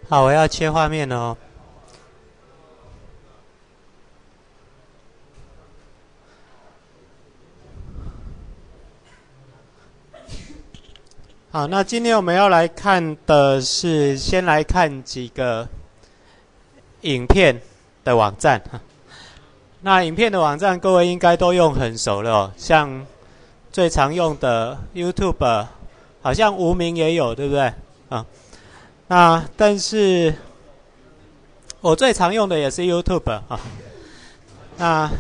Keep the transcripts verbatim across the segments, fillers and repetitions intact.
好，我要切画面哦。好，那今天我们要来看的是，先来看几个影片的网站。那影片的网站，各位应该都用很熟了哦，像最常用的 YouTube， 好像无名也有，对不对？啊，那但是我最常用的也是 YouTube 啊。那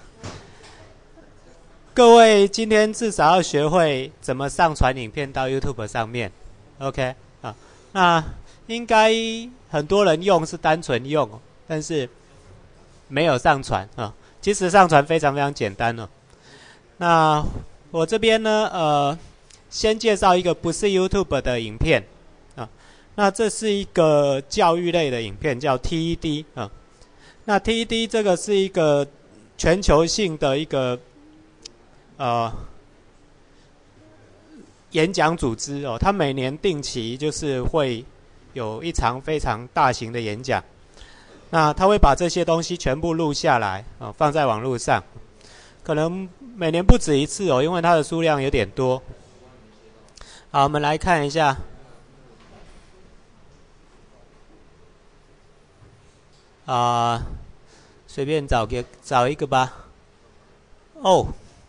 各位今天至少要学会怎么上传影片到 YouTube 上面 ，OK 啊？那应该很多人用是单纯用，但是没有上传啊。其实上传非常非常简单哦。那我这边呢，呃，先介绍一个不是 YouTube 的影片啊。那这是一个教育类的影片，叫 T E D 啊。那 T E D 这个是一个全球性的一个呃演讲组织哦，它每年定期就是会有一场非常大型的演讲。那他会把这些东西全部录下来啊、哦，放在网络上，可能每年不止一次哦，因为它的数量有点多。好，我们来看一下。啊、呃，随便找个找一个吧。哦，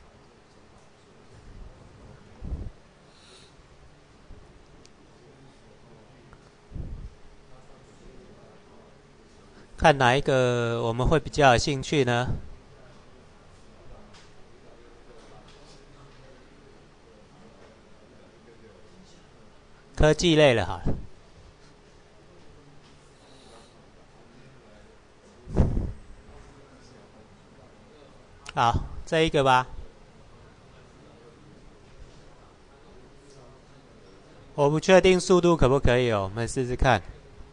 看哪一个我们会比较有兴趣呢？科技类了，好了。好，这一个吧。我不确定速度可不可以哦，我们试试看。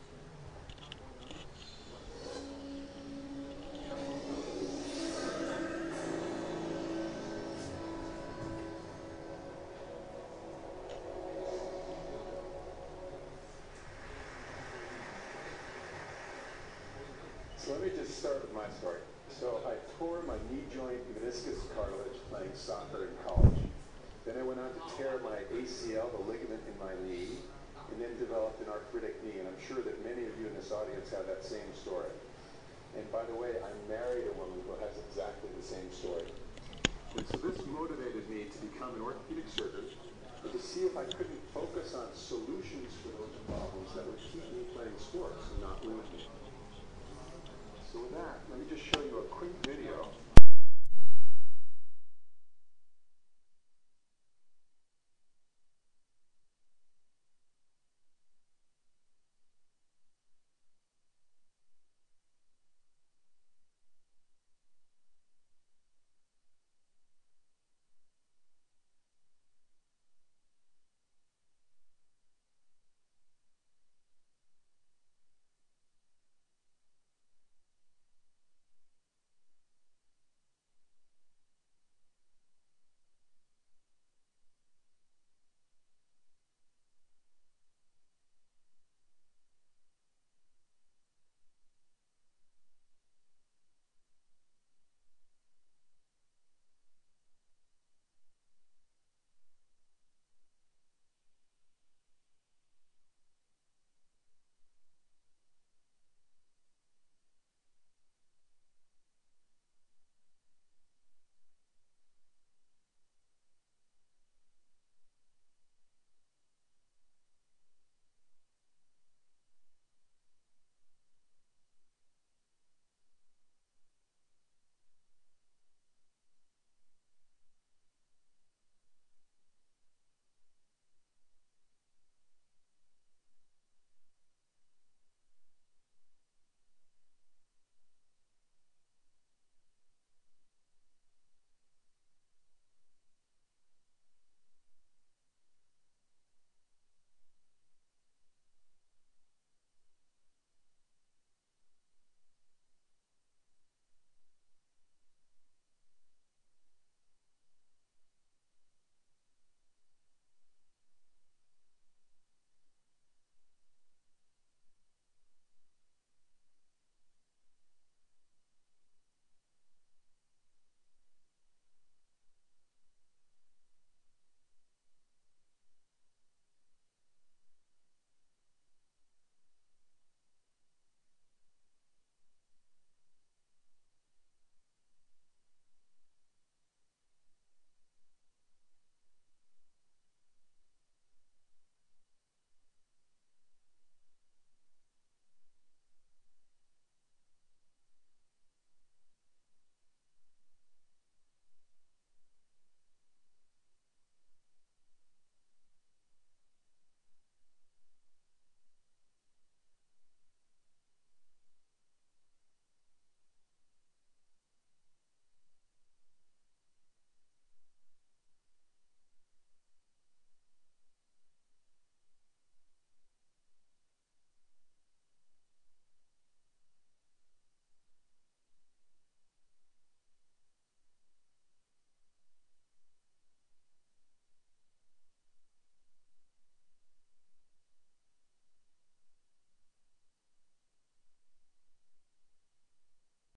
So let me just start with my story. So I tore my knee joint meniscus cartilage playing soccer in college. Then I went on to tear my A C L, the ligament in my knee, and then developed an arthritic knee. And I'm sure that many of you in this audience have that same story. And by the way, I married a woman who has exactly the same story. And so this motivated me to become an orthopedic surgeon, but to see if I couldn't focus on solutions for those problems that would keep me playing sports and not limit me. So with that, let me just show you